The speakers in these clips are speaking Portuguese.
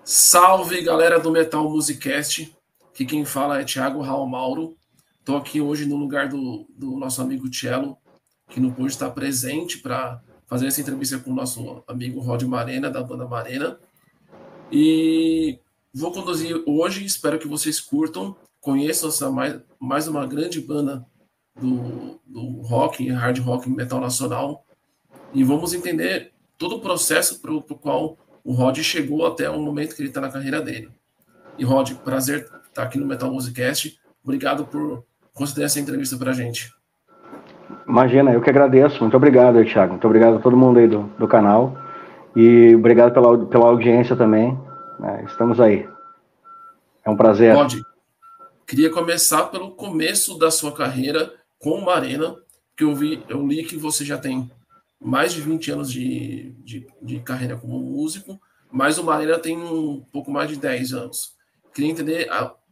Salve, galera do Metal Musicast. Aqui quem fala é Thiago Raul Mauro. Estou aqui hoje no lugar do nosso amigo Cello, que não pôde estar presente para fazer essa entrevista com o nosso amigo Rod Marena, da banda Marena. E vou conduzir hoje, espero que vocês curtam, conheçam essa mais uma grande banda do rock, hard rock, metal nacional. E vamos entender todo o processo para o qual o Rod chegou até o momento que ele está na carreira dele. E Rod, prazer estar aqui no Metal Musicast. Obrigado por conceder essa entrevista para a gente. Imagina, eu que agradeço. Muito obrigado, Thiago. Muito obrigado a todo mundo aí do canal. E obrigado pela audiência também. Estamos aí. É um prazer. Rod, queria começar pelo começo da sua carreira com o Marena, que eu li que você já tem mais de 20 anos de carreira como músico, mas o Marena tem um pouco mais de 10 anos. Queria entender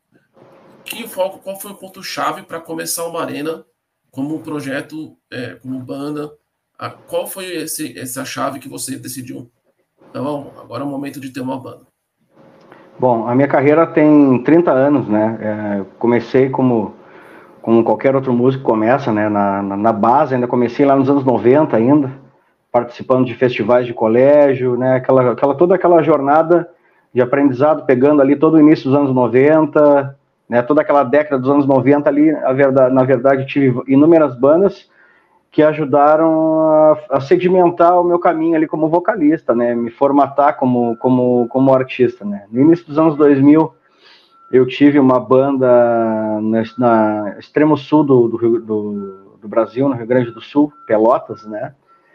qual foi o ponto-chave para começar o Marena como projeto, como banda. Qual foi essa chave que você decidiu? Então, agora é o momento de ter uma banda. Bom, a minha carreira tem 30 anos, né? Comecei como qualquer outro músico começa, né? Na base, ainda comecei lá nos anos 90 ainda, participando de festivais de colégio, né? Toda aquela jornada de aprendizado, pegando ali todo o início dos anos 90, né? Toda aquela década dos anos 90 ali, na verdade, tive inúmeras bandas que ajudaram a sedimentar o meu caminho ali como vocalista, né? Me formatar como artista, né? No início dos anos 2000, eu tive uma banda na extremo sul do Brasil, no Rio Grande do Sul, Pelotas, né?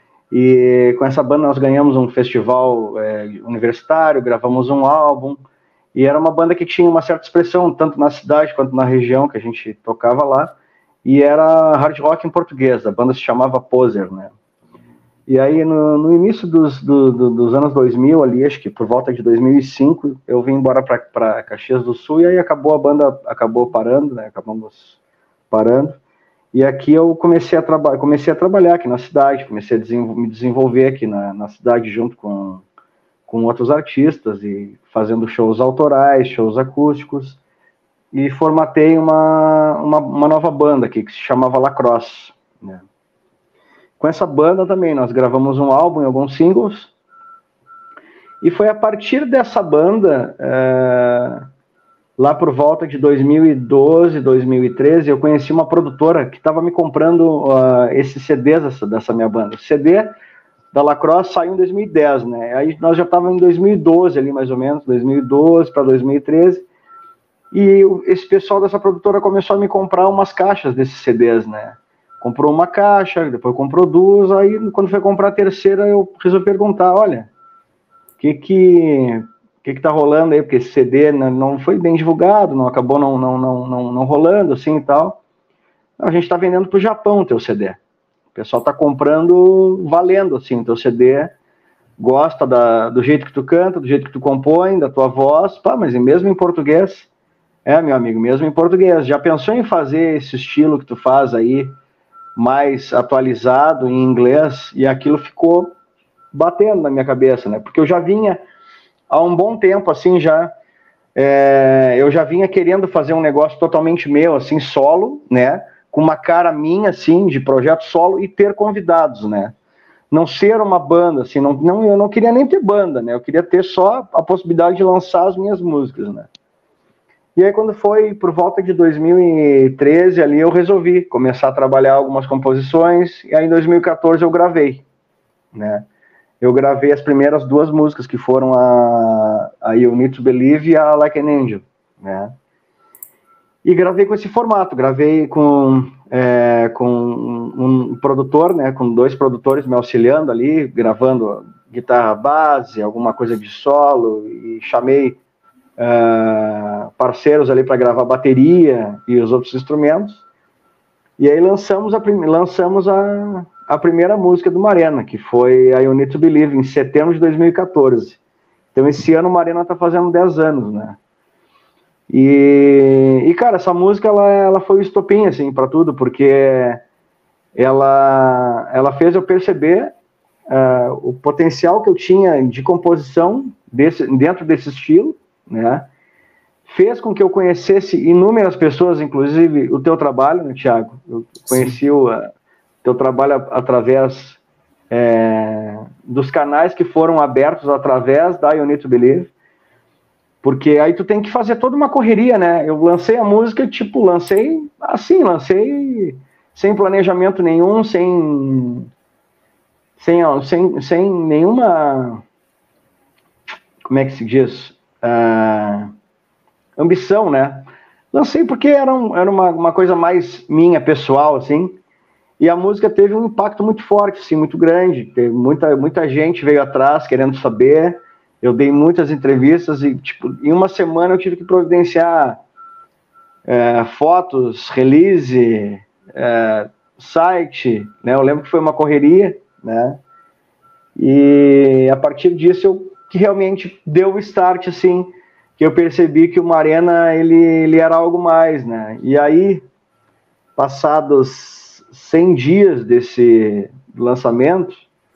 E com essa banda nós ganhamos um festival universitário, gravamos um álbum, e era uma banda que tinha uma certa expressão, tanto na cidade quanto na região que a gente tocava lá, e era hard rock em português, a banda se chamava Poser, né? E aí, no início dos anos 2000, ali, acho que por volta de 2005, eu vim embora para Caxias do Sul, e aí a banda acabou parando, né? Acabamos parando. E aqui eu comecei a trabalhar aqui na cidade, comecei a me desenvolver aqui na cidade junto com outros artistas, e fazendo shows autorais, shows acústicos, e formatei uma nova banda aqui, que se chamava Lacrosse, né? Com essa banda também, nós gravamos um álbum e alguns singles, e foi a partir dessa banda, lá por volta de 2012, 2013, eu conheci uma produtora que estava me comprando esses CDs dessa minha banda. O CD da Lacrosse saiu em 2010, né? Aí nós já estávamos em 2012 ali, mais ou menos, 2012 para 2013, e esse pessoal dessa produtora começou a me comprar umas caixas desses CDs, né? Comprou uma caixa, depois comprou duas, aí quando foi comprar a terceira eu resolvi perguntar, olha, o que tá rolando aí, porque esse CD não foi bem divulgado, acabou não rolando assim e tal. A gente tá vendendo pro Japão o teu CD. O pessoal tá comprando valendo assim o teu CD, gosta do jeito que tu canta, do jeito que tu compõe, da tua voz, mas mesmo em português. Meu amigo, mesmo em português. Já pensou em fazer esse estilo que tu faz aí, mais atualizado em inglês? E aquilo ficou batendo na minha cabeça, né? Porque eu já vinha há um bom tempo, assim, eu já vinha querendo fazer um negócio totalmente meu, assim, solo, né? Com uma cara minha, assim, de projeto solo, e ter convidados, né? Não ser uma banda, assim, eu não queria nem ter banda, né? Eu queria ter só a possibilidade de lançar as minhas músicas, né? E aí, quando foi por volta de 2013, ali, eu resolvi começar a trabalhar algumas composições, e aí em 2014 eu gravei, né? Eu gravei as primeiras duas músicas, que foram a You Need to Believe e a Like an Angel, né? E gravei com esse formato, gravei com um produtor, né? Com dois produtores me auxiliando ali, gravando guitarra base, alguma coisa de solo, e chamei parceiros ali para gravar bateria e os outros instrumentos. E aí lançamos a primeira música do Marena, que foi a You Need to Believe, em setembro de 2014. Então esse ano o Marena tá fazendo 10 anos, né? E cara, essa música ela foi o estopim, assim, para tudo, porque ela fez eu perceber o potencial que eu tinha de composição dentro desse estilo, né? Fez com que eu conhecesse inúmeras pessoas, inclusive o teu trabalho, né, Thiago? Eu conheci o teu trabalho através dos canais que foram abertos através da You Need to Believe, porque aí tu tem que fazer toda uma correria, né? Eu lancei a música, tipo, lancei sem planejamento nenhum, sem nenhuma, como é que se diz, ambição, né? Lancei porque era uma coisa mais minha, pessoal, assim, e a música teve um impacto muito forte, assim, muito grande. Teve muita gente veio atrás querendo saber. Eu dei muitas entrevistas e, tipo, em uma semana eu tive que providenciar fotos, release, site, né? Eu lembro que foi uma correria, né? E a partir disso que realmente deu o start, assim, que eu percebi que o Marena, ele era algo mais, né? E aí, passados 100 dias desse lançamento,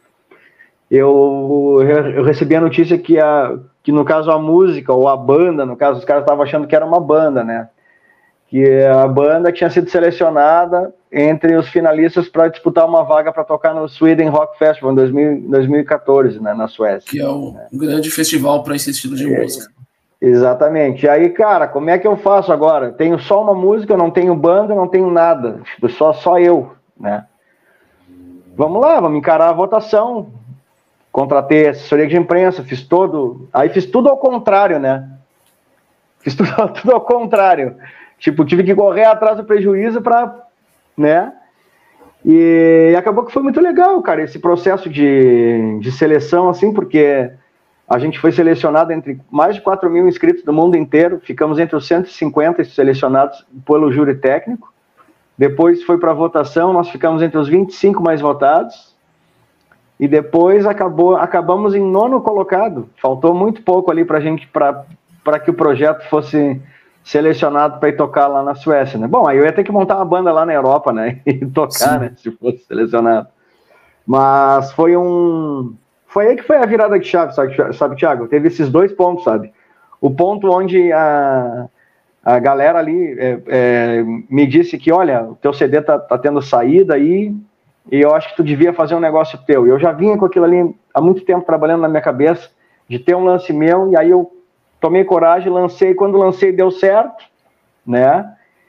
eu recebi a notícia que no caso a música, ou a banda, no caso os caras estavam achando que era uma banda, né? Que a banda tinha sido selecionada entre os finalistas para disputar uma vaga para tocar no Sweden Rock Festival em 2014, né, na Suécia. Que é um grande festival para esse estilo de música. Exatamente. E aí, cara, como é que eu faço agora? Tenho só uma música, não tenho banda, não tenho nada. Tipo, só eu, né? Vamos lá, vamos encarar a votação. Contratei assessoria de imprensa, fiz tudo ao contrário, né? Fiz tudo ao contrário. Tipo, tive que correr atrás do prejuízo para, né? E acabou que foi muito legal, cara, esse processo de seleção, assim, porque a gente foi selecionado entre mais de 4 mil inscritos do mundo inteiro, ficamos entre os 150 selecionados pelo júri técnico. Depois foi para votação, nós ficamos entre os 25 mais votados. E depois acabamos em 9º colocado. Faltou muito pouco ali para gente, para que o projeto fosse selecionado para ir tocar lá na Suécia, né? Bom, aí eu ia ter que montar uma banda lá na Europa, né? E tocar, sim, né? Se fosse selecionado. Mas foi aí que foi a virada de chave, sabe, Thiago? Teve esses 2 pontos, sabe? O ponto onde a galera ali me disse que, olha, o teu CD tá tendo saída aí, e eu acho que tu devia fazer um negócio teu. Eu já vinha com aquilo ali há muito tempo trabalhando na minha cabeça, de ter um lance meu, e aí eu tomei coragem, lancei. Quando lancei, deu certo, né?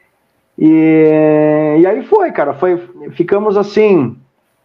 E aí foi, cara. Ficamos assim,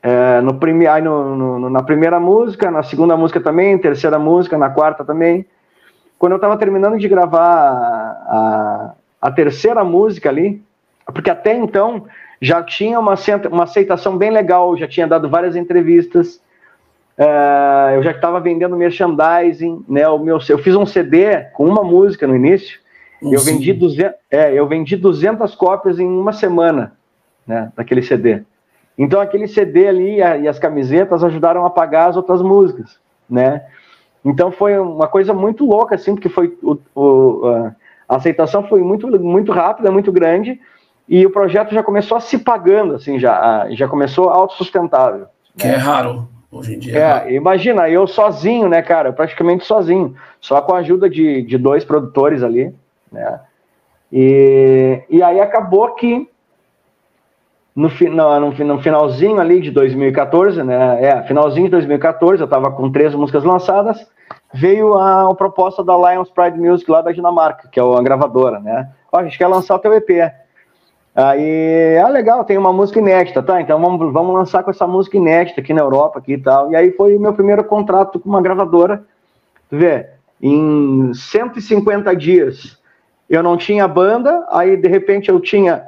na primeira música, na segunda música também, terceira música, na quarta também. Quando eu estava terminando de gravar a terceira música ali, porque até então já tinha uma aceitação bem legal, já tinha dado várias entrevistas, eu já estava vendendo merchandising, né? Eu fiz um CD com uma música no início, eu vendi 200 cópias em uma semana, né, daquele CD. Então aquele CD ali e as camisetas ajudaram a pagar as outras músicas, né? Então foi uma coisa muito louca, assim, porque a aceitação foi muito, muito rápida, muito grande, e o projeto já começou a se pagando, assim, já começou autossustentável. Que é raro, hoje em dia. Imagina, eu sozinho, né, cara, praticamente sozinho, só com a ajuda de 2 produtores ali, né, e aí acabou que no finalzinho ali de 2014, né, finalzinho de 2014, eu tava com 13 músicas lançadas, veio a proposta da Lions Pride Music lá da Dinamarca, que é a gravadora, né, a gente quer lançar o teu EP. Aí, legal, tem uma música inédita, tá? Então vamos lançar com essa música inédita aqui na Europa aqui e tal. E aí foi o meu primeiro contrato com uma gravadora. Tu vê, em 150 dias eu não tinha banda, aí de repente eu tinha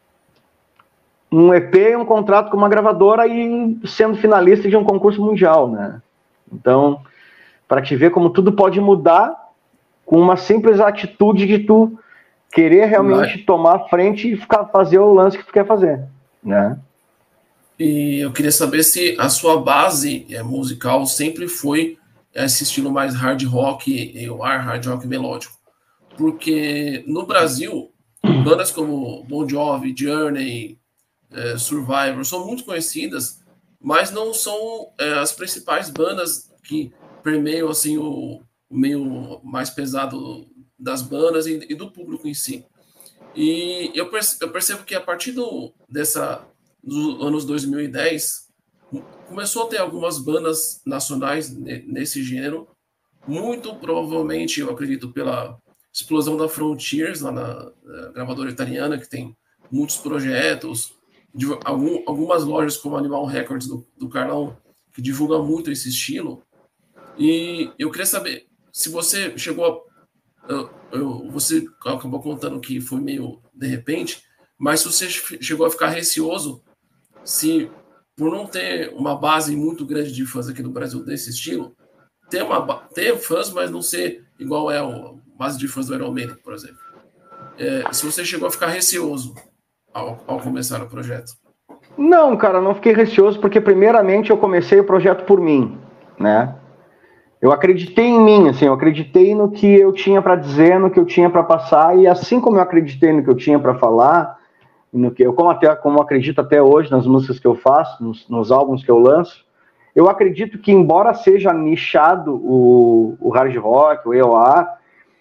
um EP e um contrato com uma gravadora e sendo finalista de um concurso mundial, né? Então, para te ver como tudo pode mudar com uma simples atitude de tu querer realmente tomar a frente e fazer o lance que tu quer fazer, né? E eu queria saber se a sua base musical sempre foi esse estilo mais hard rock, hard rock melódico. Porque no Brasil, bandas como Bon Jovi, Journey, Survivor são muito conhecidas mas não são as principais bandas que permeiam assim, o meio mais pesado das bandas e do público em si. E eu percebo que a partir dos anos 2010, começou a ter algumas bandas nacionais nesse gênero, muito provavelmente, eu acredito, pela explosão da Frontiers, lá na gravadora italiana, que tem muitos projetos, algumas lojas como Animal Records do Carlão, que divulga muito esse estilo. E eu queria saber se você chegou você acabou contando que foi meio de repente, mas se você chegou a ficar receoso se, por não ter uma base muito grande de fãs aqui no Brasil desse estilo, ter fãs, mas não ser igual a base de fãs do Iron Maiden, por exemplo. Se você chegou a ficar receoso ao começar o projeto. Não, cara, não fiquei receoso, porque primeiramente eu comecei o projeto por mim, né? Eu acreditei em mim, assim, eu acreditei no que eu tinha para dizer, no que eu tinha para passar, e assim como eu acreditei no que eu tinha para falar, no que eu como acredito até hoje nas músicas que eu faço, nos álbuns que eu lanço, eu acredito que, embora seja nichado o hard rock, o EOR,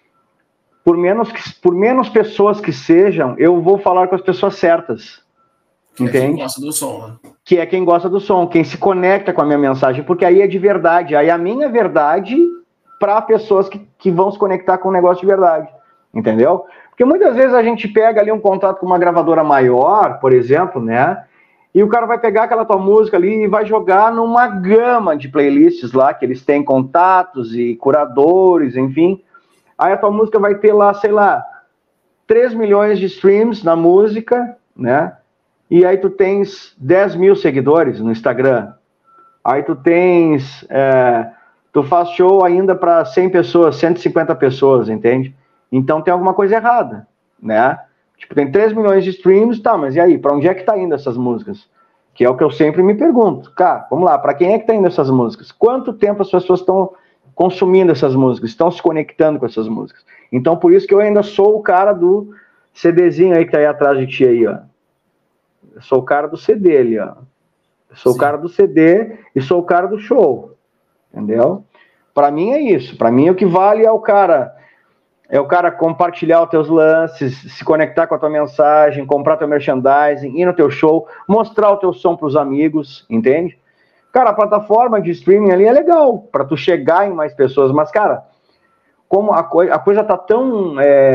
por menos pessoas que sejam, eu vou falar com as pessoas certas. Que entende? É quem gosta do som, né? Que é quem gosta do som, quem se conecta com a minha mensagem, porque aí é de verdade, aí a minha verdade para pessoas que vão se conectar com um negócio de verdade, entendeu? Porque muitas vezes a gente pega ali um contrato com uma gravadora maior, por exemplo, né? E o cara vai pegar aquela tua música ali e vai jogar numa gama de playlists lá, que eles têm contatos e curadores, enfim. Aí a tua música vai ter lá, sei lá, 3 milhões de streams na música, né? E aí tu tens 10 mil seguidores no Instagram. Aí tu tens... tu faz show ainda para 100 pessoas, 150 pessoas, entende? Então tem alguma coisa errada, né? Tipo, tem 3 milhões de streams, tá, mas e aí? Para onde é que tá indo essas músicas? Que é o que eu sempre me pergunto. Cara, vamos lá, para quem é que tá indo essas músicas? Quanto tempo as pessoas estão consumindo essas músicas? Estão se conectando com essas músicas? Então, por isso que eu ainda sou o cara do CDzinho aí que tá aí atrás de ti aí, ó. Eu sou o cara do CD ali, ó. Eu sou Sim. o cara do CD e sou o cara do show. Entendeu? Para mim é isso. Para mim o que vale é o cara compartilhar os teus lances, se conectar com a tua mensagem, comprar teu merchandising, ir no teu show, mostrar o teu som pros amigos, entende? Cara, a plataforma de streaming ali é legal para tu chegar em mais pessoas, mas, cara, como a coisa tá tão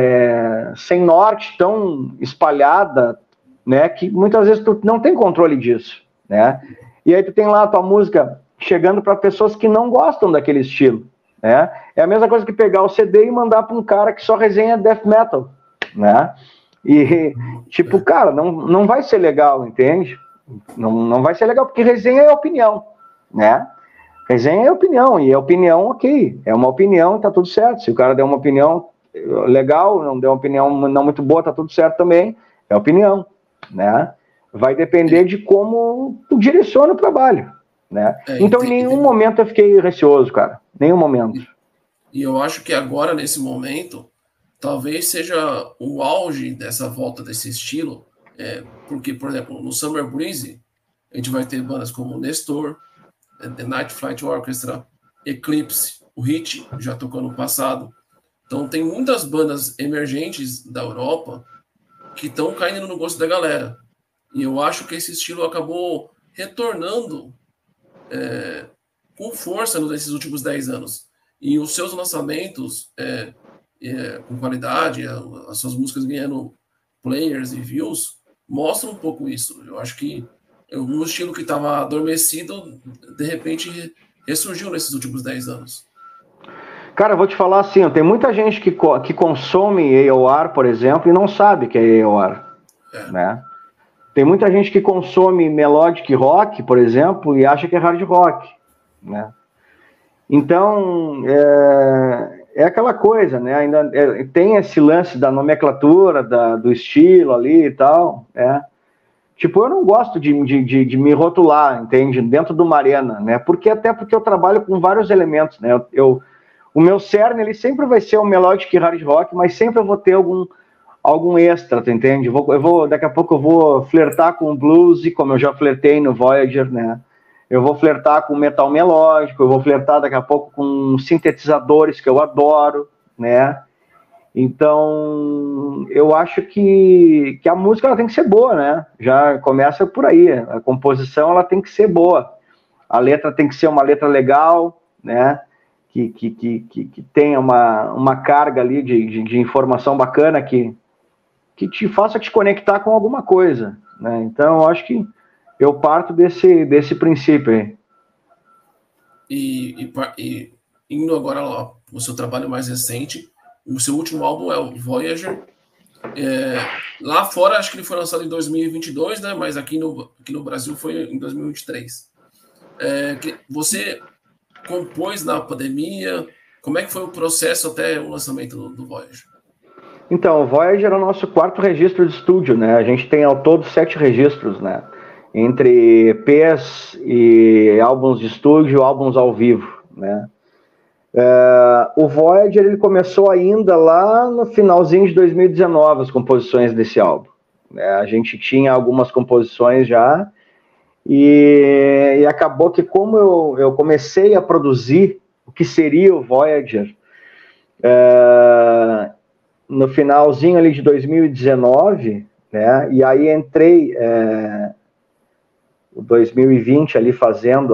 sem norte, tão espalhada, né, que muitas vezes tu não tem controle disso, né? E aí tu tem lá a tua música chegando para pessoas que não gostam daquele estilo, né? É a mesma coisa que pegar o CD e mandar para um cara que só resenha death metal, né? E, tipo, cara, não vai ser legal, entende? Não vai ser legal, porque resenha é opinião, né? Resenha é opinião, e é opinião, ok. É uma opinião e tá tudo certo. Se o cara der uma opinião legal, não der uma opinião não muito boa, tá tudo certo também. É opinião, né? Vai depender de como tu direciona o trabalho, né? Então, em nenhum momento eu fiquei receoso, cara. Nenhum momento. E eu acho que agora, nesse momento, talvez seja o auge dessa volta desse estilo, porque, por exemplo, no Summer Breeze, a gente vai ter bandas como Nestor, The Night Flight Orchestra, Eclipse, o Hit, já tocou no passado. Então, tem muitas bandas emergentes da Europa que estão caindo no gosto da galera. E eu acho que esse estilo acabou retornando com força nesses últimos 10 anos. E os seus lançamentos com qualidade, as suas músicas ganhando players e views, mostram um pouco isso. Eu acho que um estilo que estava adormecido, de repente, ressurgiu nesses últimos 10 anos. Cara, eu vou te falar assim, tem muita gente que consome AOR, por exemplo, e não sabe que é AOR, né? Tem muita gente que consome melodic rock, por exemplo, e acha que é hard rock, né? Então, é aquela coisa, né? Ainda tem esse lance da nomenclatura, do estilo ali e tal, né? Tipo, eu não gosto de me rotular, entende? Dentro de uma arena, né? Até porque eu trabalho com vários elementos, né? O meu cerne, ele sempre vai ser um melodic hard rock, mas sempre eu vou ter algum extra, tu entende? Daqui a pouco eu vou flertar com o blues, como eu já flertei no Voyager, né? eu vou flertar com metal melódico, eu vou flertar daqui a pouco com sintetizadores que eu adoro, né? Então, eu acho que a música ela tem que ser boa, né? Já começa por aí. A composição ela tem que ser boa. A letra tem que ser uma letra legal, né? Que tenha uma carga ali de informação bacana que te faça te conectar com alguma coisa, né? Então, eu acho que eu parto desse princípio aí. E indo agora lá, o seu trabalho mais recente, o seu último álbum é o Voyager. Lá fora, acho que ele foi lançado em 2022, né? Mas aqui no Brasil foi em 2023. Você compôs na pandemia? Como é que foi o processo até o lançamento do Voyager? Então, o Voyager é o nosso 4º registro de estúdio, né? A gente tem ao todo 7 registros, né? Entre EPs e álbuns de estúdio, álbuns ao vivo, né? O Voyager ele começou ainda lá no finalzinho de 2019, as composições desse álbum. A gente tinha algumas composições já, e acabou que como eu comecei a produzir o que seria o Voyager, no finalzinho ali de 2019, né, e aí entrei o 2020 ali fazendo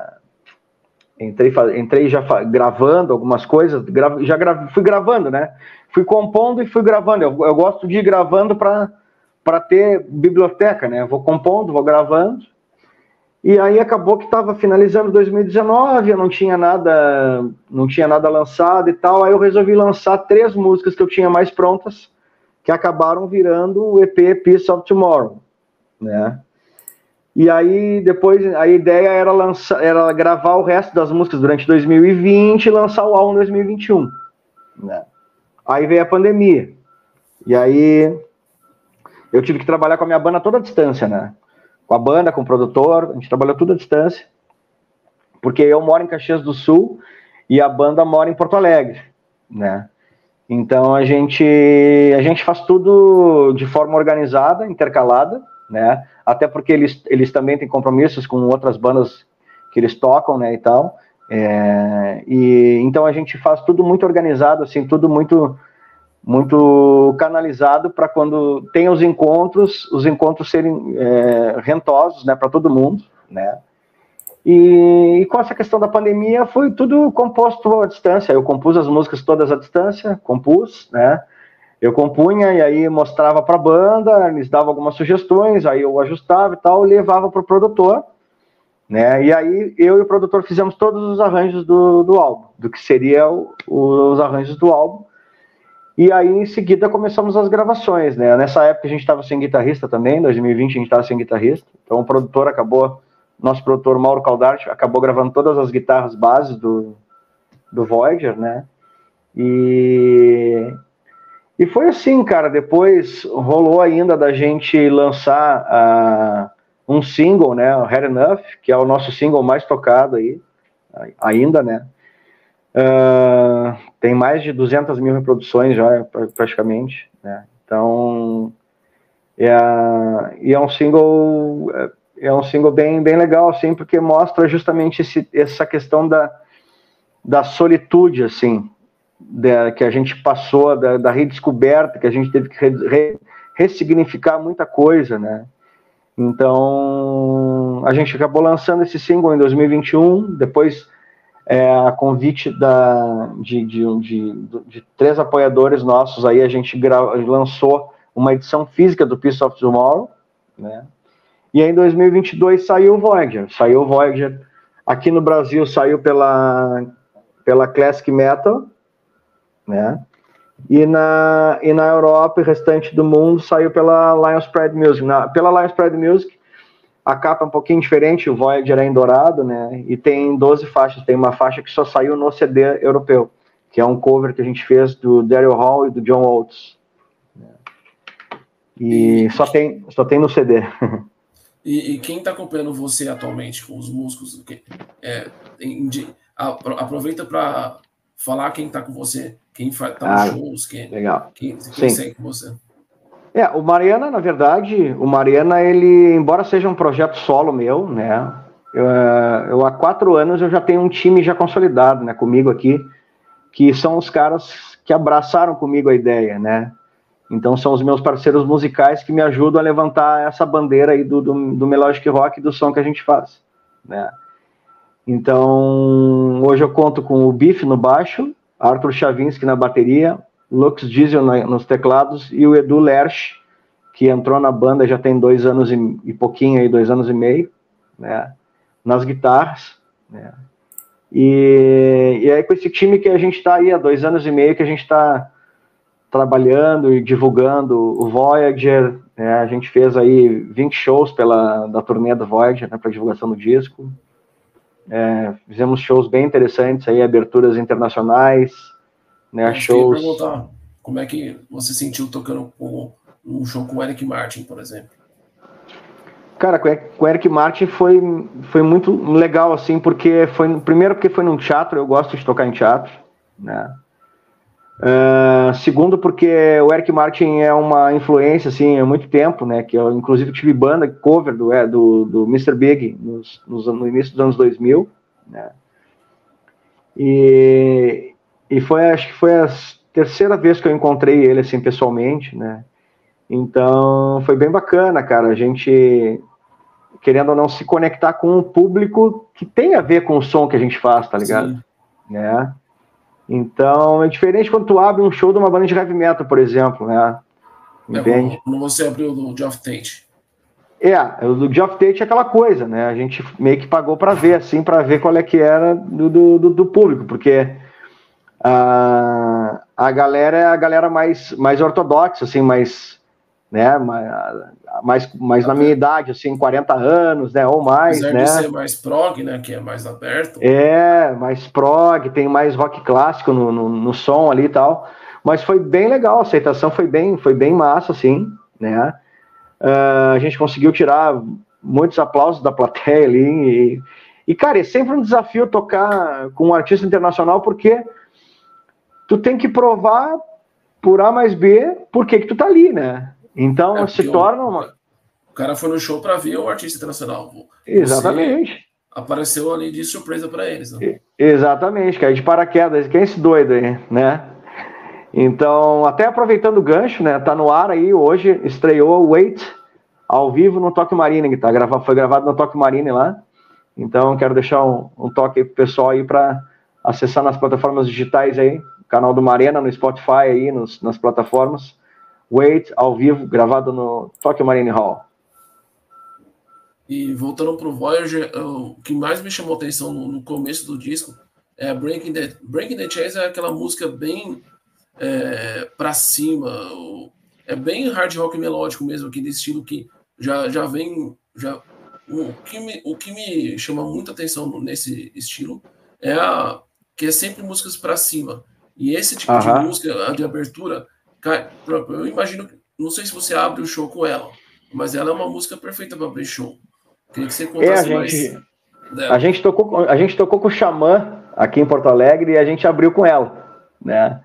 entrei já gravando algumas coisas, fui gravando, né? Fui compondo e fui gravando. Eu gosto de ir gravando para ter biblioteca, né? Vou compondo, vou gravando. E aí acabou que estava finalizando 2019, eu não tinha nada lançado e tal. Aí eu resolvi lançar 3 músicas que eu tinha mais prontas, que acabaram virando o EP Piece of Tomorrow, né? E aí depois a ideia era gravar o resto das músicas durante 2020 e lançar o álbum em 2021, né? Aí veio a pandemia. E aí eu tive que trabalhar com a minha banda toda à distância, né? Com a banda, com o produtor, a gente trabalhou tudo à distância. Porque eu moro em Caxias do Sul e a banda mora em Porto Alegre, né? Então a gente faz tudo de forma organizada, intercalada, né? Até porque eles também têm compromissos com outras bandas que eles tocam, né, e tal. E então a gente faz tudo muito organizado, assim, tudo muito canalizado para quando tem os encontros serem rentosos, né, para todo mundo, né? E com essa questão da pandemia foi tudo composto à distância. Eu compus as músicas todas à distância, né? Eu compunha e aí mostrava para a banda, eles davam algumas sugestões, aí eu ajustava e tal, levava para o produtor, né? E aí eu e o produtor fizemos todos os arranjos do álbum, do que seria os arranjos do álbum. E aí em seguida começamos as gravações, né? Nessa época a gente estava sem guitarrista também, em 2020 a gente estava sem guitarrista, então o produtor nosso produtor Mauro Caldarte acabou gravando todas as guitarras bases do Voyager, né? E foi assim, cara. Depois rolou ainda da gente lançar um single, né? O Had Enough, que é o nosso single mais tocado aí, ainda, né? Tem mais de 200 mil reproduções já, praticamente, né? Então, é um single bem legal, assim, porque mostra justamente essa questão da solitude, assim, que a gente passou, da redescoberta, que a gente teve que ressignificar muita coisa, né? Então, a gente acabou lançando esse single em 2021, depois a convite de 3 apoiadores nossos, aí a gente lançou uma edição física do Piece of Tomorrow, né? E aí em 2022 saiu o Voyager. Aqui no Brasil saiu pela Classic Metal, né? E na Europa e restante do mundo saiu pela Lions Pride Music. Pela Lions Pride Music, a capa é um pouquinho diferente, o Voyager é em dourado, né? E tem 12 faixas, tem uma faixa que só saiu no CD europeu, que é um cover que a gente fez do Daryl Hall e do John Oates. E só tem no CD. E quem está acompanhando você atualmente com os músicos? Aproveita para falar quem está com você, quem está nos shows, quem segue com você. O Mariana, na verdade, ele, embora seja um projeto solo meu, né? eu há 4 anos eu já tenho um time já consolidado, né, comigo aqui, que são os caras que abraçaram comigo a ideia, né? Então são os meus parceiros musicais que me ajudam a levantar essa bandeira aí do melodic rock, do som que a gente faz, né? Então hoje eu conto com o Biff no baixo, Arthur Chavinsky na bateria, Lux Diesel nos teclados e o Edu Lerch, que entrou na banda já tem 2 anos e pouquinho, aí, 2 anos e meio, né, nas guitarras, né, e aí com esse time que a gente está aí há 2 anos e meio, que a gente está trabalhando e divulgando o Voyager, né, a gente fez aí 20 shows da turnê do Voyager, né, para divulgação do disco, fizemos shows bem interessantes aí, aberturas internacionais, né, shows... Eu ia perguntar, como é que você sentiu tocando um show com o Eric Martin, por exemplo? Cara, com o Eric Martin foi muito legal, assim, primeiro porque foi num teatro, eu gosto de tocar em teatro, né? Segundo porque o Eric Martin é uma influência, assim, há muito tempo, né? Que eu, inclusive, tive banda cover do Mr. Big no início dos anos 2000, né? E acho que foi a terceira vez que eu encontrei ele, assim, pessoalmente, né? Então, foi bem bacana, cara, a gente, querendo ou não, se conectar com um público que tem a ver com o som que a gente faz, tá ligado? Sim. Né? Então, é diferente quando tu abre um show de uma banda de heavy metal, por exemplo, né? Entende? Quando você abriu do Geoff Tate. O do Geoff Tate é aquela coisa, né? A gente meio que pagou pra ver, assim, pra ver qual é que era do público, porque a galera é a galera mais ortodoxa, assim, mais... né, mais na minha idade, assim, 40 anos, né, ou mais, apesar né? de ser mais prog, né, que é mais aberto. Mais prog, tem mais rock clássico no som ali e tal, mas foi bem legal, a aceitação foi bem massa, assim, né? A gente conseguiu tirar muitos aplausos da plateia ali, e cara, é sempre um desafio tocar com um artista internacional, porque tu tem que provar por A mais B por que tu tá ali, né? Então se torna uma... O cara foi no show para ver o artista internacional. Exatamente. Você apareceu ali de surpresa para eles, né? Exatamente, caiu de paraquedas. Quem é esse doido aí, né? Então, até aproveitando o gancho, né? Tá no ar aí hoje, estreou o Wait ao vivo no Tokyo Marine, que foi gravado no Tokyo Marine lá. Então, quero deixar um toque aí pro pessoal aí para acessar nas plataformas digitais aí, canal do Marena no Spotify aí, nas plataformas. Wait, ao vivo, gravado no Tokyo Marine Hall. E voltando pro Voyager, o que mais me chamou a atenção no começo do disco é Breaking the Chains, é aquela música bem pra cima, é bem hard rock melódico mesmo, aquele estilo que já vem... O que me chama muita atenção nesse estilo que é sempre músicas pra cima. E esse tipo de música, a de abertura... Eu imagino, não sei se você abre o show com ela, mas ela é uma música perfeita para abrir show. Queria que você contasse mais dela. A gente tocou com o Xamã aqui em Porto Alegre e a gente abriu com ela, né?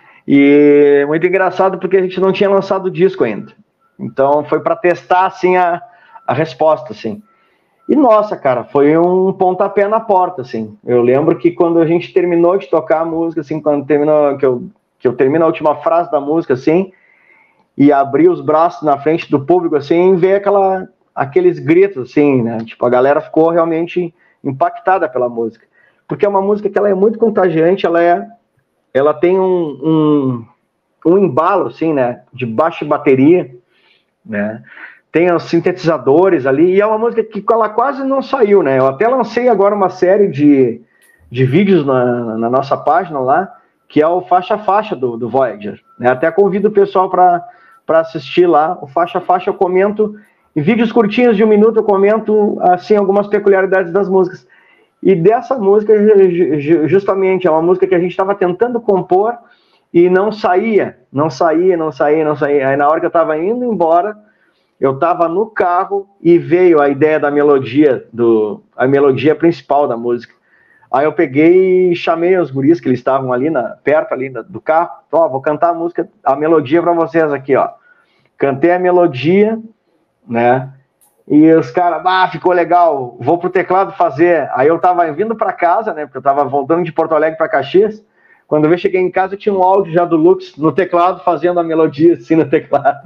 E muito engraçado porque a gente não tinha lançado o disco ainda. Então foi para testar assim a resposta, assim. E nossa, cara, foi um pontapé na porta, assim. Eu lembro que quando a gente terminou de tocar a música, assim, quando terminou que eu termino a última frase da música, assim, e abri os braços na frente do público, assim, e ver aqueles gritos, assim, né? Tipo, a galera ficou realmente impactada pela música. Porque é uma música que ela é muito contagiante, ela tem um embalo, assim, né? De baixo bateria, né? Tem os sintetizadores ali, e é uma música que ela quase não saiu, né? Eu até lancei agora uma série de vídeos na nossa página lá, que é o Faixa a Faixa do Voyager, né? Até convido o pessoal para assistir lá. O Faixa a Faixa eu comento, em vídeos curtinhos de 1 minuto eu comento, assim, algumas peculiaridades das músicas. E dessa música, justamente, é uma música que a gente estava tentando compor e não saía. Aí na hora que eu estava indo embora, eu estava no carro e veio a ideia da melodia, a melodia principal da música. Aí eu peguei e chamei os guris que eles estavam ali perto ali do carro. Ó, vou cantar a música, a melodia para vocês aqui, ó. Cantei a melodia, né? E os caras, ficou legal, vou pro teclado fazer. Aí eu tava vindo para casa, né? Porque eu tava voltando de Porto Alegre para Caxias. Quando eu cheguei em casa, eu tinha um áudio já do Lux no teclado, fazendo a melodia assim no teclado.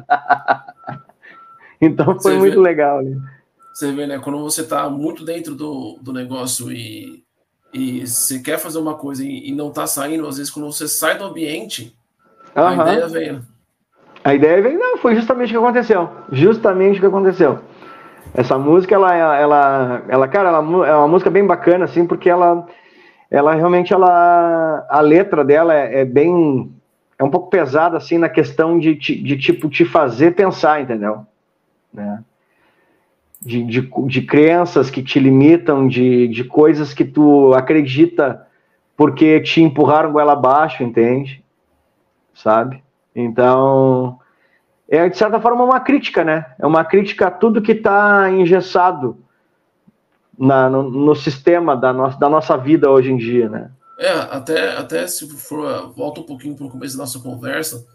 Então foi muito legal. Né? Você vê, né? Quando você tá muito dentro do negócio e você quer fazer uma coisa e não tá saindo, às vezes quando você sai do ambiente, a ideia vem. A ideia vem, não, foi justamente o que aconteceu. Justamente o que aconteceu. Essa música, cara, ela é uma música bem bacana, assim, porque ela realmente, a letra dela é um pouco pesada, assim, na questão de tipo, te fazer pensar, entendeu? Né? De crenças que te limitam, de coisas que tu acredita porque te empurraram goela abaixo, entende? Sabe? Então, de certa forma, uma crítica, né? É uma crítica a tudo que está engessado no sistema da nossa vida hoje em dia, né? Até se for, volta um pouquinho para o começo da nossa conversa,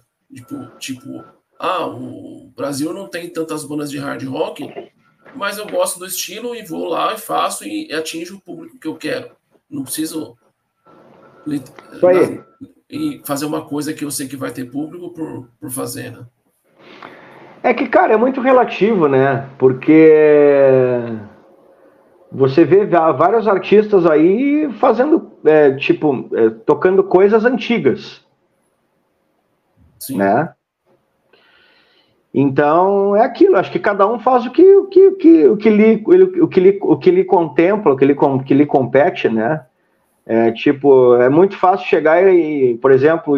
o Brasil não tem tantas bandas de hard rock, mas eu gosto do estilo e vou lá e faço e atinjo o público que eu quero. Não preciso e fazer uma coisa que eu sei que vai ter público por fazer, né? É que, cara, é muito relativo, né? Porque você vê vários artistas aí fazendo, tocando coisas antigas. Sim. Né? Então, é aquilo. Acho que cada um faz o que lhe contempla, o que lhe compete, né? É muito fácil chegar por exemplo,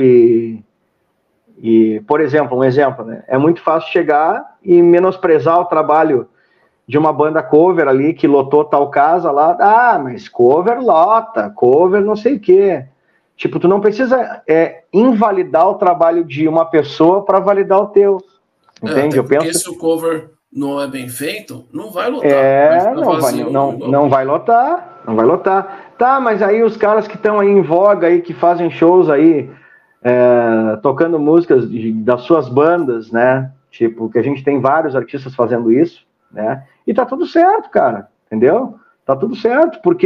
um exemplo, né? É muito fácil chegar e menosprezar o trabalho de uma banda cover ali que lotou tal casa lá. Mas cover lota, cover não sei o quê. Tipo, tu não precisa invalidar o trabalho de uma pessoa para validar o teu. Entende? Eu penso que se o cover não é bem feito, não vai lotar. Não vai lotar. Não vai lotar. Tá, mas aí os caras que estão aí em voga aí, que fazem shows aí, tocando músicas das suas bandas, né? Tipo, que a gente tem vários artistas fazendo isso, né? E tá tudo certo, cara, entendeu? Tá tudo certo, porque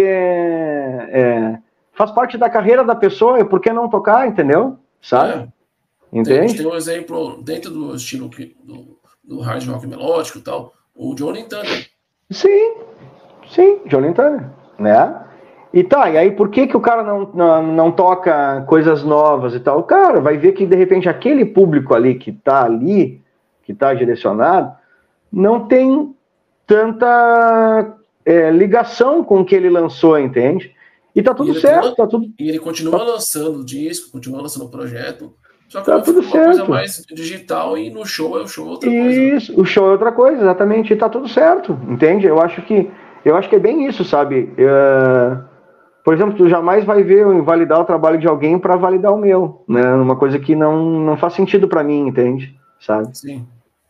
faz parte da carreira da pessoa, e por que não tocar, entendeu? Sabe? Entende? A gente tem um exemplo dentro do estilo do hard rock melódico e tal, o Johnny Turner. Sim, Johnny Turner, né? E aí por que o cara não toca coisas novas e tal? Cara, vai ver que de repente aquele público ali, que tá direcionado, não tem tanta ligação com o que ele lançou, entende? E tá tudo certo, tá tudo... E ele continua lançando disco, continua lançando projeto, só que tá tudo uma certo. Coisa mais digital, e no show o show é outra coisa. Isso, o show é outra coisa, exatamente, e tá tudo certo, entende? Eu acho que é bem isso, sabe? Por exemplo, tu jamais vai ver eu invalidar o trabalho de alguém para validar o meu, né? Uma coisa que não faz sentido para mim, entende? Sabe? Sim.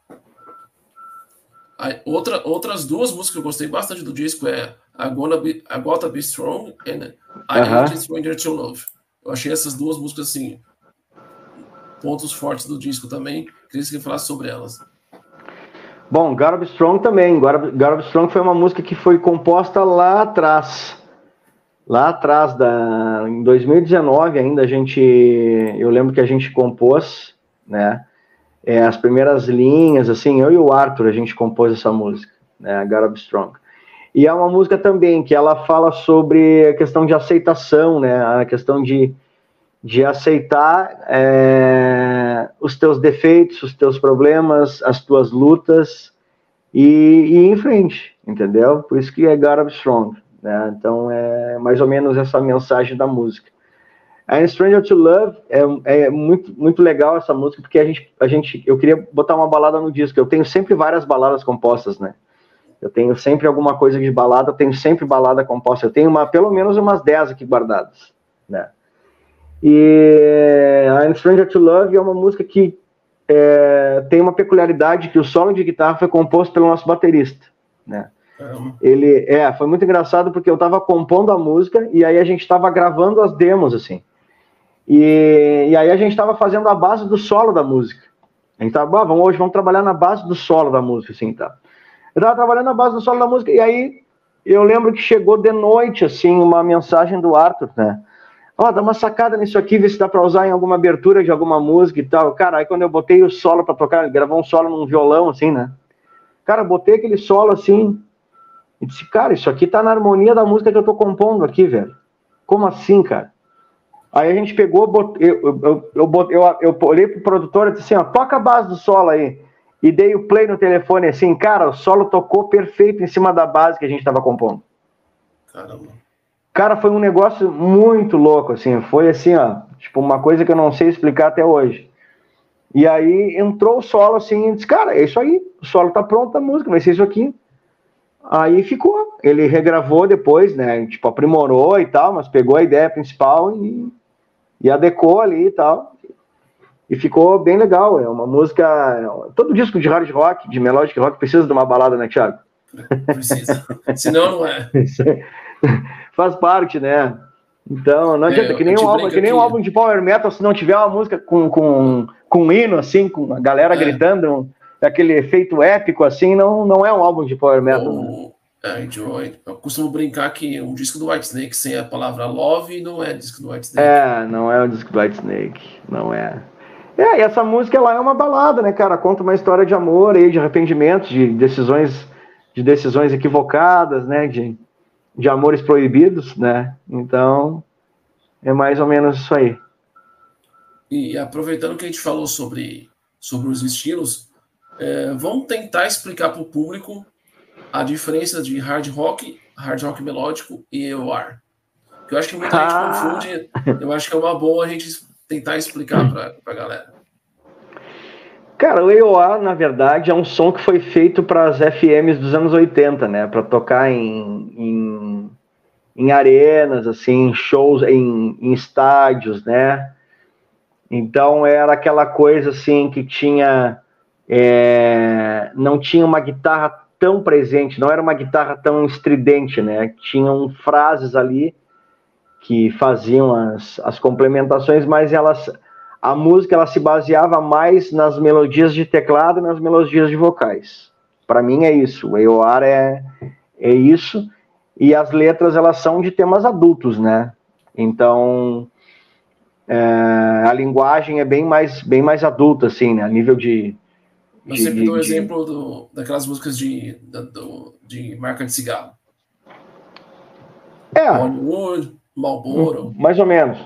Outras duas músicas que eu gostei bastante do disco é I Gotta Be Strong and I Ain't a Stranger to Love. Eu achei essas duas músicas, assim, pontos fortes do disco também. Queria que você falasse sobre elas. Bom, Gotta Be Strong também. Gotta Be Strong foi uma música que foi composta lá atrás. Em 2019 ainda, eu lembro que a gente compôs, né? As primeiras linhas, assim, eu e o Arthur, a gente compôs essa música, né? Gotta Be Strong. E é uma música também que ela fala sobre a questão de aceitação, né? A questão de aceitar os teus defeitos, os teus problemas, as tuas lutas e ir em frente, entendeu? Por isso que é Gotta Be Strong, né? Então é mais ou menos essa mensagem da música. A Stranger to Love é muito, muito legal essa música, porque eu queria botar uma balada no disco. Eu tenho sempre várias baladas compostas, né? Eu tenho sempre alguma coisa de balada, eu tenho sempre balada composta. Eu tenho pelo menos umas 10 aqui guardadas, né? E a Stranger to Love é uma música que tem uma peculiaridade, que o solo de guitarra foi composto pelo nosso baterista, né? Foi muito engraçado, porque eu estava compondo a música e aí a gente estava gravando as demos, assim. E aí a gente estava fazendo a base do solo da música. A gente tava, hoje vamos trabalhar na base do solo da música, assim, tá? Eu tava trabalhando na base do solo da música, e aí eu lembro que chegou de noite, assim, uma mensagem do Arthur, né? Ó, dá uma sacada nisso aqui, vê se dá pra usar em alguma abertura de alguma música e tal. Cara, aí quando eu botei o solo pra tocar, ele gravou um solo num violão, assim, né? Cara, botei aquele solo, assim, e disse, cara, isso aqui tá na harmonia da música que eu tô compondo aqui, velho. Como assim, cara? Aí a gente pegou, eu olhei pro produtor e disse assim, ó, toca a base do solo aí. E dei o play no telefone assim, cara, o solo tocou perfeito em cima da base que a gente tava compondo. Caramba. Cara, foi um negócio muito louco, assim, foi assim, ó, tipo, uma coisa que eu não sei explicar até hoje. E aí entrou o solo assim, e disse, cara, é isso aí, o solo tá pronto, a música, vai ser isso aqui. Aí ficou, ele regravou depois, né, tipo, aprimorou e tal, mas pegou a ideia principal e adequou ali e tal. E ficou bem legal, é uma música, todo disco de hard rock, de melodic rock, precisa de uma balada, né, Thiago? Precisa, senão não é. Faz parte, né? Então, não adianta, que nem um álbum de power metal, se não tiver uma música com um hino, assim, com a galera gritando, aquele efeito épico, assim, não é um álbum de power metal. Eu costumo brincar que um disco do Whitesnake sem a palavra love não é disco do Whitesnake. Não é um disco do Whitesnake, não é. E essa música, ela é uma balada, né, cara? Conta uma história de amor aí, de arrependimentos, de decisões equivocadas, né, de amores proibidos, né? Então, é mais ou menos isso aí. E aproveitando que a gente falou sobre os estilos, vamos tentar explicar para o público a diferença de hard rock melódico e AOR. Que eu acho que muita gente confunde, eu acho que é uma boa a gente tentar explicar para a galera. Cara, o AOR, na verdade, é um som que foi feito para as FMs dos anos 80, né? Para tocar em arenas, assim, em shows, em estádios, né? Então era aquela coisa assim que tinha, não tinha uma guitarra tão presente, não era uma guitarra tão estridente, né? Tinham frases ali que faziam as complementações, mas a música ela se baseava mais nas melodias de teclado e nas melodias de vocais. Para mim é isso, o AOR é isso, e as letras elas são de temas adultos, né? Então a linguagem é bem mais adulta, assim, né? A nível de... Eu sempre dou o exemplo daquelas músicas de marca de cigarro. Hollywood, Marlboro. Mais ou menos.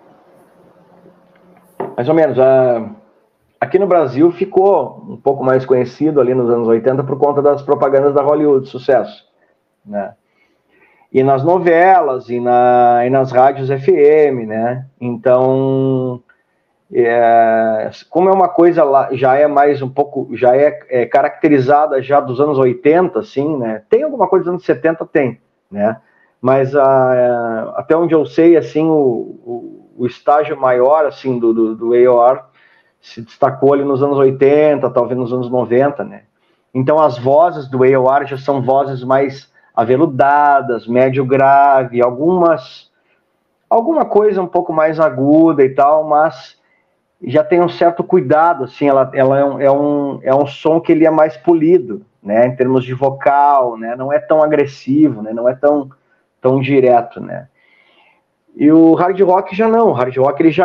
Aqui no Brasil ficou um pouco mais conhecido ali nos anos 80 por conta das propagandas da Hollywood, sucesso, né? E nas novelas, e nas rádios FM, né? Então, como é uma coisa lá, já é mais um pouco, já é caracterizada já dos anos 80, assim, né? Tem alguma coisa dos anos 70, tem, né? Mas até onde eu sei, assim, o estágio maior, assim, do AOR se destacou ali nos anos 80, talvez nos anos 90, né? Então as vozes do AOR já são vozes mais aveludadas, médio grave, alguma coisa um pouco mais aguda e tal, mas já tem um certo cuidado, assim, ela é um som que ele é mais polido, né, em termos de vocal, né, não é tão agressivo, né, não é tão direto, né. E o hard rock já não, o hard rock ele já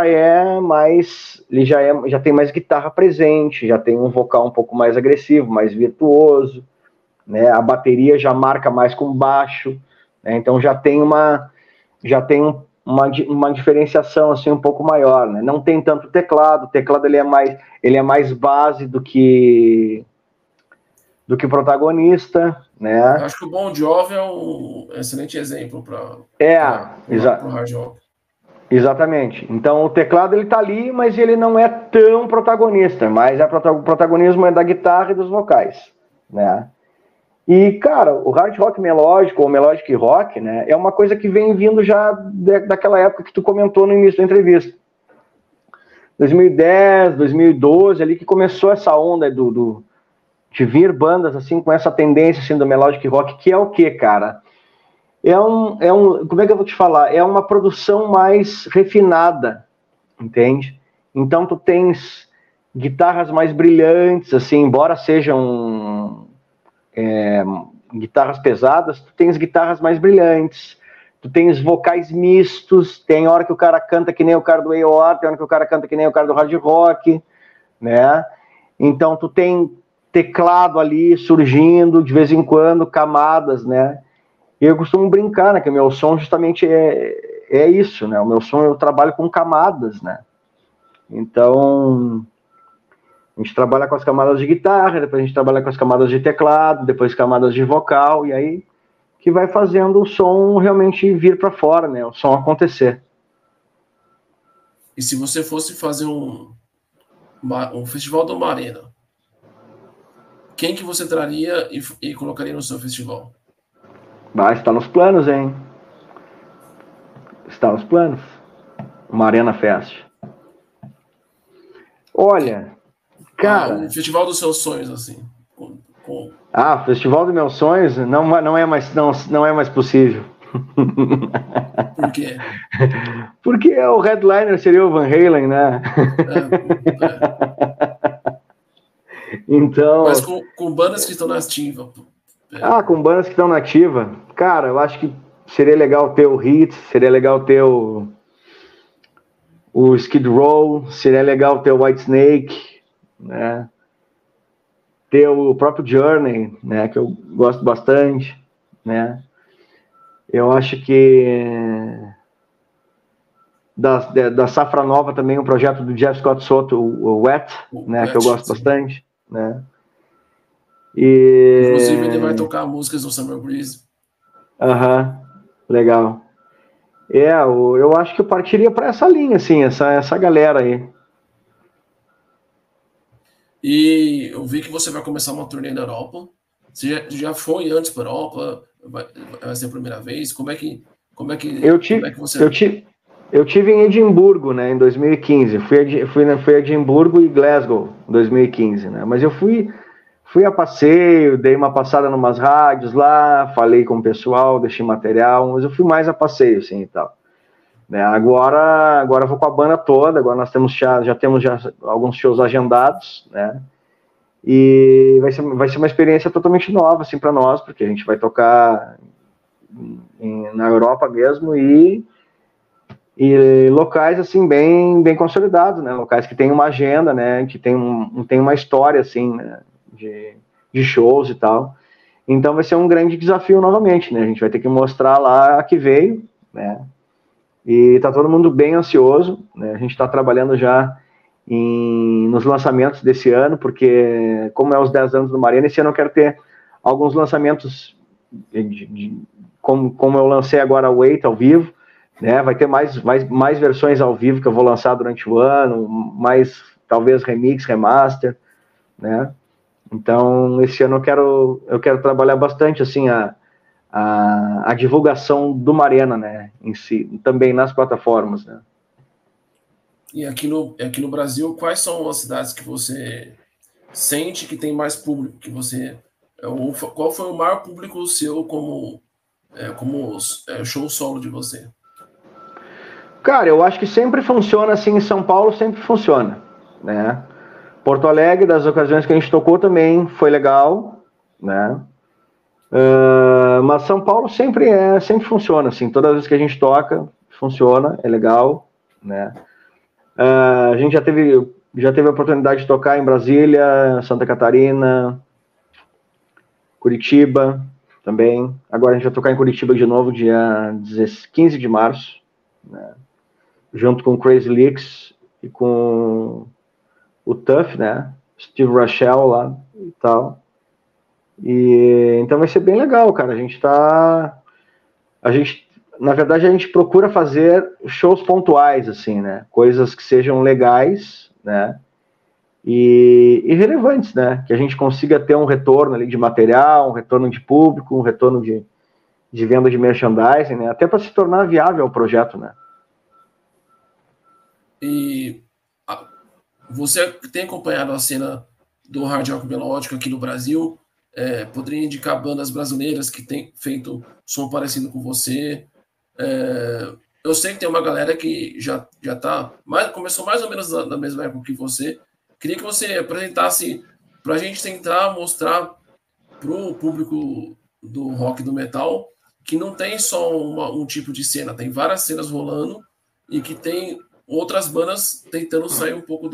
tem mais guitarra presente, já tem um vocal um pouco mais agressivo, mais virtuoso, né, a bateria já marca mais com baixo, né, então já tem uma diferenciação assim um pouco maior, né? Não tem tanto teclado, o teclado ele é mais base do que protagonista, né? Eu acho que o Bon Jovi é um excelente exemplo para o hard rock. Exatamente. Então o teclado ele tá ali, mas ele não é tão protagonista, mas o protagonismo é da guitarra e dos vocais, né? E, cara, o hard rock melódico, ou melodic rock, né, é uma coisa que vem vindo já daquela época que tu comentou no início da entrevista. 2010, 2012, ali que começou essa onda de vir bandas, assim, com essa tendência, assim, do melodic rock, que é o quê, cara? Como é que eu vou te falar? É uma produção mais refinada, entende? Então tu tens guitarras mais brilhantes, assim, embora sejam guitarras pesadas, tu tens guitarras mais brilhantes, tu tens vocais mistos, tem hora que o cara canta que nem o cara do AOR, tem hora que o cara canta que nem o cara do hard rock, né? Então tu tem teclado ali surgindo de vez em quando, camadas, né? E eu costumo brincar, né, que o meu som justamente é isso, né? O meu som, eu trabalho com camadas, né? Então, a gente trabalha com as camadas de guitarra, depois a gente trabalha com as camadas de teclado, depois camadas de vocal, e aí que vai fazendo o som realmente vir para fora, né? O som acontecer. E se você fosse fazer um festival do Marena, quem que você traria e colocaria no seu festival? Está nos planos, hein? Está nos planos. Uma Arena Fest. Olha, cara... Um festival dos seus sonhos, assim. Festival dos meus sonhos não é mais possível. Por quê? Porque o headliner seria o Van Halen, né? Então... Mas com bandas que estão na ativa. Com bandas que estão na ativa. Cara, eu acho que seria legal ter o Hit, seria legal ter o Skid Row, seria legal ter o Whitesnake, né? Ter o próprio Journey, né? Que eu gosto bastante, né? Eu acho que da Safra Nova também um projeto do Jeff Scott Soto, o Wet, né? Que eu gosto bastante, né? Inclusive ele vai tocar músicas do Summer Breeze. Legal. Eu acho que eu partiria para essa linha, assim, essa galera aí. E eu vi que você vai começar uma turnê na Europa. Você já foi antes para a Europa? Vai ser a primeira vez? Como é que você... Eu tive em Edimburgo, né, em 2015. Fui a Edimburgo e Glasgow em 2015, né? Mas eu fui a passeio, dei uma passada em umas rádios lá, falei com o pessoal, deixei material, mas eu fui mais a passeio, assim, e tal. Né, agora eu vou com a banda toda, agora nós já temos alguns shows agendados, né? E vai ser uma experiência totalmente nova, assim, para nós, porque a gente vai tocar na Europa mesmo e locais, assim, bem consolidados, né? Locais que tem uma agenda, né? Que tem uma história, assim, né? De shows e tal. Então vai ser um grande desafio novamente, né? A gente vai ter que mostrar lá a que veio, né? E tá todo mundo bem ansioso, né? A gente está trabalhando já nos lançamentos desse ano, porque como é os 10 anos do Marena, esse ano eu quero ter alguns lançamentos como eu lancei agora o Wait ao vivo, né? Vai ter mais versões ao vivo que eu vou lançar durante o ano, mais talvez remix, remaster, né? Então esse ano eu quero trabalhar bastante assim a divulgação do Marena, né, em si, também nas plataformas, né. E aqui no Brasil, quais são as cidades que você sente que tem mais público? Qual foi o maior público seu como show solo de você? Cara, eu acho que sempre funciona assim, em São Paulo sempre funciona, né. Porto Alegre, das ocasiões que a gente tocou também foi legal, né. Mas São Paulo sempre funciona, assim, todas as vezes que a gente toca, funciona, é legal, né. A gente já teve a oportunidade de tocar em Brasília, Santa Catarina, Curitiba também. Agora a gente vai tocar em Curitiba de novo, dia 15 de março, né, junto com o Crazy Leaks e com o Tuff, né, Steve Rachel lá e tal. E então vai ser bem legal, cara. Na verdade, a gente procura fazer shows pontuais, assim, né? Coisas que sejam legais, né? E relevantes, né? Que a gente consiga ter um retorno ali de material, um retorno de público, um retorno de venda de merchandising, né? Até para se tornar viável o projeto, né? E você tem acompanhado a cena do hard rock melódico aqui no Brasil? Poderia indicar bandas brasileiras que têm feito som parecido com você? Eu sei que tem uma galera que já começou mais ou menos na mesma época que você. Queria que você apresentasse para a gente tentar mostrar pro público do rock e do metal, que não tem só um tipo de cena, tem várias cenas rolando e que tem outras bandas tentando sair um pouco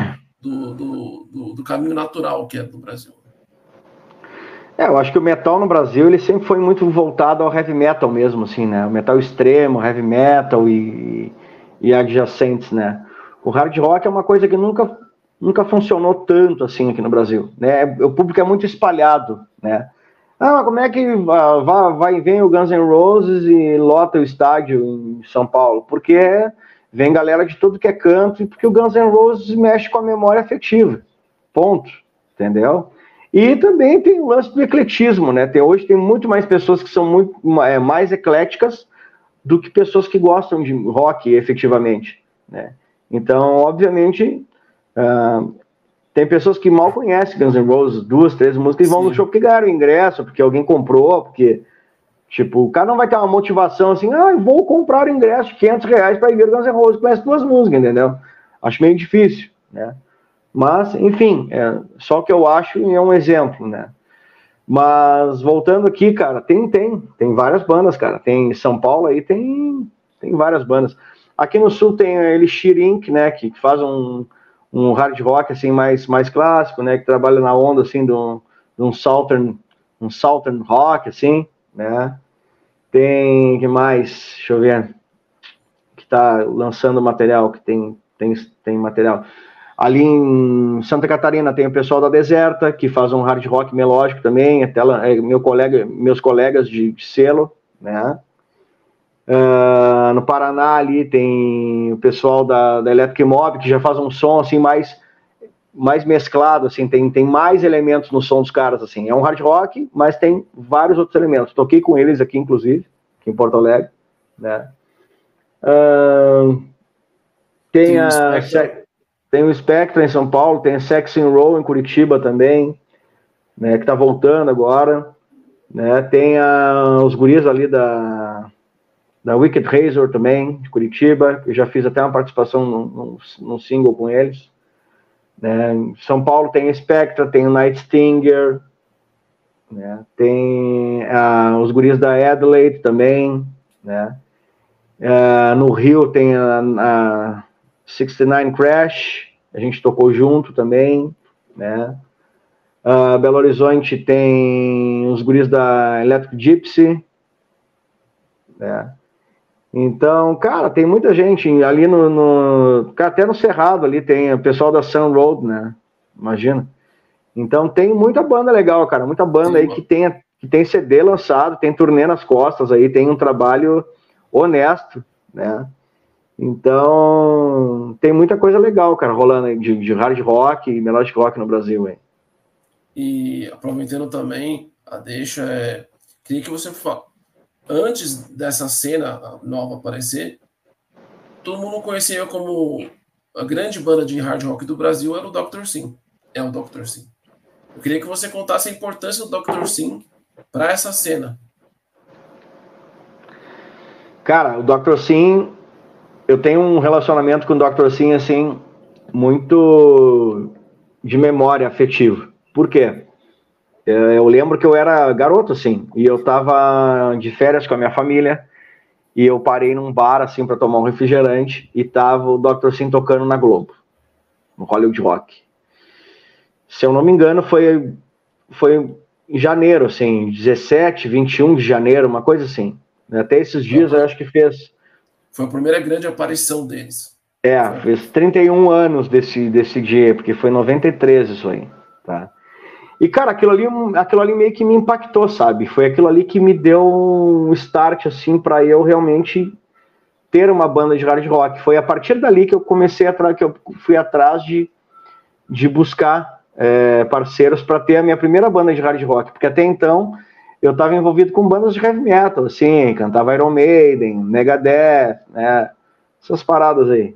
do caminho natural que é do Brasil. Eu acho que o metal no Brasil, ele sempre foi muito voltado ao heavy metal mesmo, assim, né? O metal extremo, heavy metal e adjacentes, né? O hard rock é uma coisa que nunca funcionou tanto, assim, aqui no Brasil, né? O público é muito espalhado, né? Ah, como é que vai e vem o Guns N' Roses e lota o estádio em São Paulo? Porque vem galera de tudo que é canto e porque o Guns N' Roses mexe com a memória afetiva. Ponto. Entendeu? E também tem o lance do ecletismo, né? Hoje tem muito mais pessoas que são muito mais ecléticas do que pessoas que gostam de rock efetivamente, né? Então, obviamente, tem pessoas que mal conhecem Guns N' Roses, 2, 3 músicas, e vão no show porque ganharam ingresso, porque alguém comprou, porque, tipo, o cara não vai ter uma motivação assim, vou comprar o ingresso de R$500 para ir ver Guns N' Roses, conhece 2 músicas, entendeu? Acho meio difícil, né? Mas, enfim, só o que eu acho é um exemplo, né? Mas, voltando aqui, cara, tem várias bandas, cara. Tem São Paulo aí, tem várias bandas. Aqui no Sul tem a Elixir Inc., né, que faz um hard rock, assim, mais clássico, né, que trabalha na onda, assim, de um Southern rock, assim, né. Tem, que mais? Deixa eu ver. Que tá lançando material, que tem material. Ali em Santa Catarina tem o pessoal da Deserta, que faz um hard rock melódico também, até meus colegas de selo, né? No Paraná ali tem o pessoal da Electric Mob, que já faz um som assim mais mesclado, assim, tem mais elementos no som dos caras, assim. É um hard rock, mas tem vários outros elementos. Toquei com eles aqui, inclusive, aqui em Porto Alegre, né? Tem o Spectra em São Paulo, tem a Sex and Roll em Curitiba também, né, que tá voltando agora, né? Tem os guris ali da Wicked Razor também, de Curitiba, eu já fiz até uma participação num single com eles, né? Em São Paulo tem a Spectra, tem o Night Stinger, né? Tem os guris da Adelaide também, né? No Rio tem a 69 Crash, a gente tocou junto também, né? Belo Horizonte tem os guris da Electric Gypsy, né? Então, cara, tem muita gente ali até no Cerrado ali tem o pessoal da Sun Road, né? Imagina. Então tem muita banda legal, cara, muita banda aí que tem CD lançado, tem turnê nas costas aí, tem um trabalho honesto, né? Então, tem muita coisa legal, cara, rolando aí de hard rock e melodic rock no Brasil, hein? E aproveitando também a deixa, queria que você antes dessa cena nova aparecer, todo mundo conhecia como a grande banda de hard rock do Brasil era o Dr. Sim. É o Dr. Sim. Eu queria que você contasse a importância do Dr. Sim para essa cena. Cara, o Dr. Sim, eu tenho um relacionamento com o Dr. Sim, assim, muito de memória afetiva. Por quê? Eu lembro que eu era garoto, assim, e eu tava de férias com a minha família, e eu parei num bar, assim, para tomar um refrigerante, e tava o Dr. Sim tocando na Globo, no Hollywood Rock. Se eu não me engano, foi em janeiro, assim, 17, 21 de janeiro, uma coisa assim. Até esses dias eu acho que fez... Foi a primeira grande aparição deles. Fez 31 anos desse dia, porque foi em 93 isso aí, tá? E, cara, aquilo ali meio que me impactou, sabe? Foi aquilo ali que me deu um start, assim, para eu realmente ter uma banda de hard rock. Foi a partir dali que eu que eu fui atrás de buscar parceiros para ter a minha primeira banda de hard rock, porque até então eu estava envolvido com bandas de heavy metal, assim, cantava Iron Maiden, Megadeth, né? Essas paradas aí.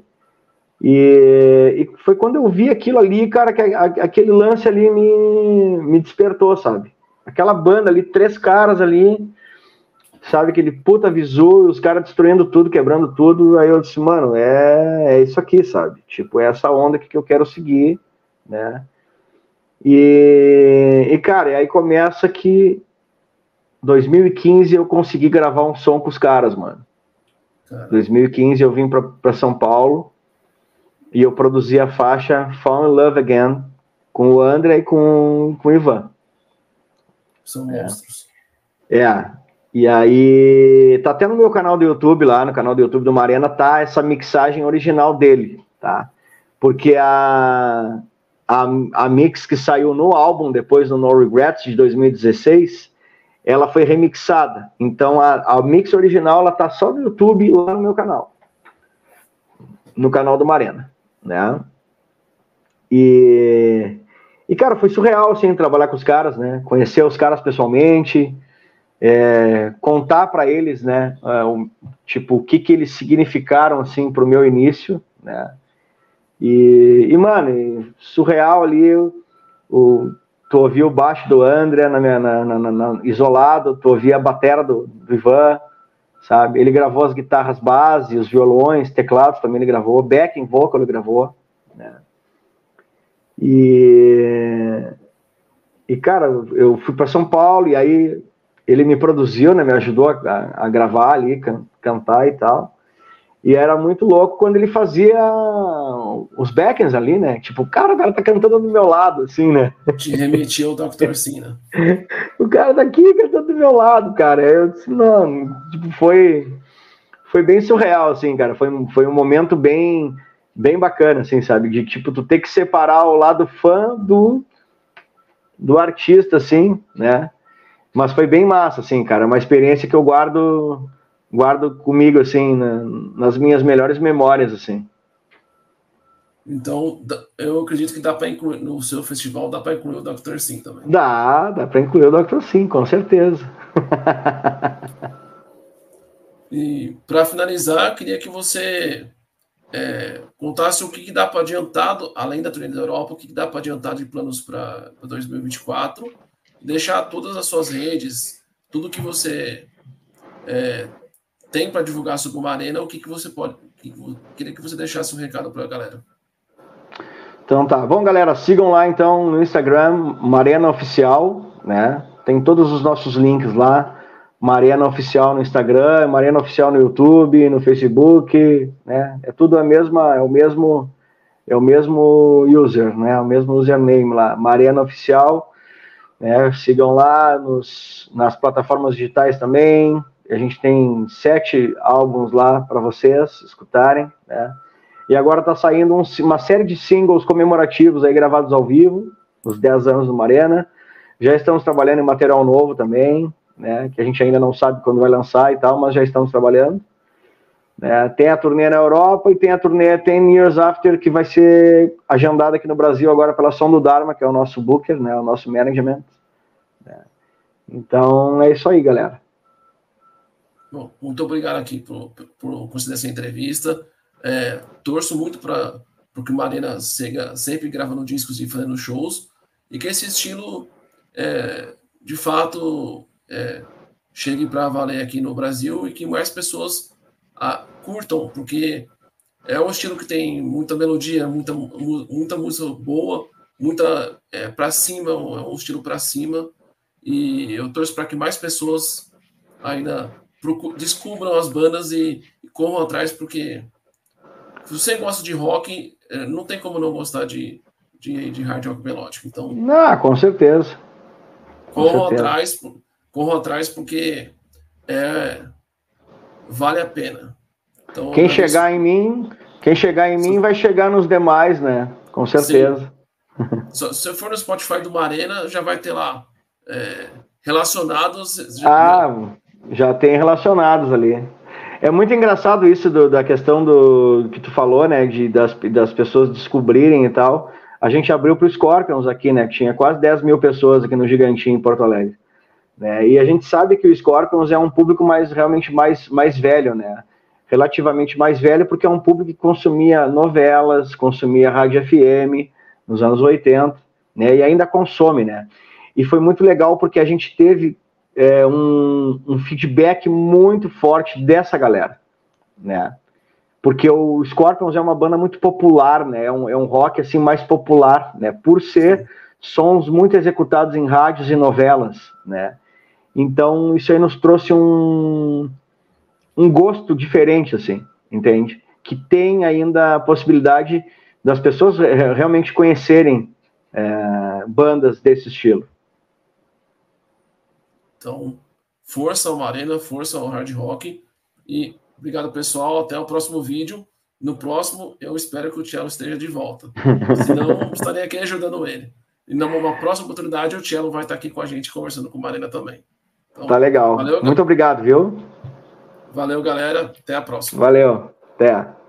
E foi quando eu vi aquilo ali, cara, que aquele lance ali me despertou, sabe? Aquela banda ali, 3 caras ali, sabe? Aquele puta visu, os caras destruindo tudo, quebrando tudo. Aí eu disse, mano, é isso aqui, sabe? Tipo, é essa onda que eu quero seguir, né? Cara, e aí começa que 2015 eu consegui gravar um som com os caras, mano. 2015 eu vim pra São Paulo e eu produzi a faixa Fall in Love Again com o André e com o Ivan. São monstros. E aí tá até no meu canal do YouTube, lá no canal do YouTube do Marena, tá essa mixagem original dele, tá? Porque a mix que saiu no álbum, depois no No Regrets, de 2016, ela foi remixada. Então, a mix original, ela tá só no YouTube, lá no meu canal. No canal do Marena, né? E cara, foi surreal, assim, trabalhar com os caras, né? Conhecer os caras pessoalmente, contar para eles, né? Tipo, o que eles significaram, assim, pro meu início, né? Mano, surreal ali, tu ouvia o baixo do André isolado, tu ouvia a batera do Ivan, sabe? Ele gravou as guitarras base, os violões, teclados também ele gravou, backing vocal ele gravou, né? Cara, eu fui para São Paulo e aí ele me produziu, né? Me ajudou a gravar ali, cantar e tal. E era muito louco quando ele fazia os backends ali, né? Tipo, o cara tá cantando do meu lado, assim, né? Te remetia ao Dr. Sim, né? O cara daqui cantando do meu lado, cara. Eu disse, não, tipo, foi bem surreal, assim, cara. Foi um momento bem bacana, assim, sabe? De, tipo, tu ter que separar o lado fã do artista, assim, né? Mas foi bem massa, assim, cara. Uma experiência que eu guardo comigo, assim, nas minhas melhores memórias, assim. Então, eu acredito que dá para incluir no seu festival, dá para incluir o Dr. Sim também. Dá para incluir o Dr. Sim, com certeza. E para finalizar, queria que você contasse o que dá para adiantar, além da turnê da Europa, o que dá para adiantar de planos para 2024, deixar todas as suas redes, tudo que você tem para divulgar sobre o Marena, o que você pode. Queria que você deixasse um recado para a galera. Então tá. Bom, galera, sigam lá então no Instagram, Marena Oficial, né? Tem todos os nossos links lá. Marena Oficial no Instagram, Marena Oficial no YouTube, no Facebook, né? É tudo é o mesmo user, né? O mesmo username lá, Marena Oficial, né? Sigam lá nas plataformas digitais também. A gente tem 7 álbuns lá para vocês escutarem, né? E agora está saindo uma série de singles comemorativos aí gravados ao vivo, os 10 anos do Marena. Já estamos trabalhando em material novo também, né, que a gente ainda não sabe quando vai lançar e tal, mas já estamos trabalhando. Tem a turnê na Europa e tem a turnê 10 Years After, que vai ser agendada aqui no Brasil agora pela Som do Dharma, que é o nosso booker, né, o nosso management. Então é isso aí, galera. Bom, muito obrigado aqui por conceder essa entrevista. Torço muito para que o Marena siga sempre gravando discos e fazendo shows, e que esse estilo, de fato, chegue para valer aqui no Brasil e que mais pessoas curtam, porque é um estilo que tem muita melodia, muita música boa, muita para cima, é um estilo para cima, e eu torço para que mais pessoas ainda descubram as bandas e corram atrás, porque se você gosta de rock, não tem como não gostar de hard rock melódico. Então, com certeza. Corram atrás porque vale a pena. Então, quem chegar em mim vai chegar nos demais, né? Com certeza. Se você for no Spotify do Marena, já vai ter lá relacionados. Já tem relacionados ali. É muito engraçado isso da questão do que tu falou, né? Das pessoas descobrirem e tal. A gente abriu para o Scorpions aqui, né? Que tinha quase 10 mil pessoas aqui no Gigantinho, em Porto Alegre. Né? E a gente sabe que o Scorpions é um público realmente mais velho, né? Relativamente mais velho, porque é um público que consumia novelas, consumia rádio FM nos anos 80, né? E ainda consome, né? E foi muito legal porque a gente teve um feedback muito forte dessa galera, né? Porque o Scorpions é uma banda muito popular, né? É um rock assim mais popular, né? Por ser sons muito executados em rádios e novelas, né? Então, isso aí nos trouxe um gosto diferente, assim, entende? Que tem ainda a possibilidade das pessoas realmente conhecerem bandas desse estilo. Então, força ao Marena, força ao hard rock. E obrigado, pessoal. Até o próximo vídeo. No próximo, eu espero que o Cello esteja de volta. Senão, estarei aqui ajudando ele. E numa próxima oportunidade, o Cello vai estar aqui com a gente, conversando com o Marena também. Então, tá legal. Valeu, muito obrigado, viu? Valeu, galera. Até a próxima. Valeu. Até.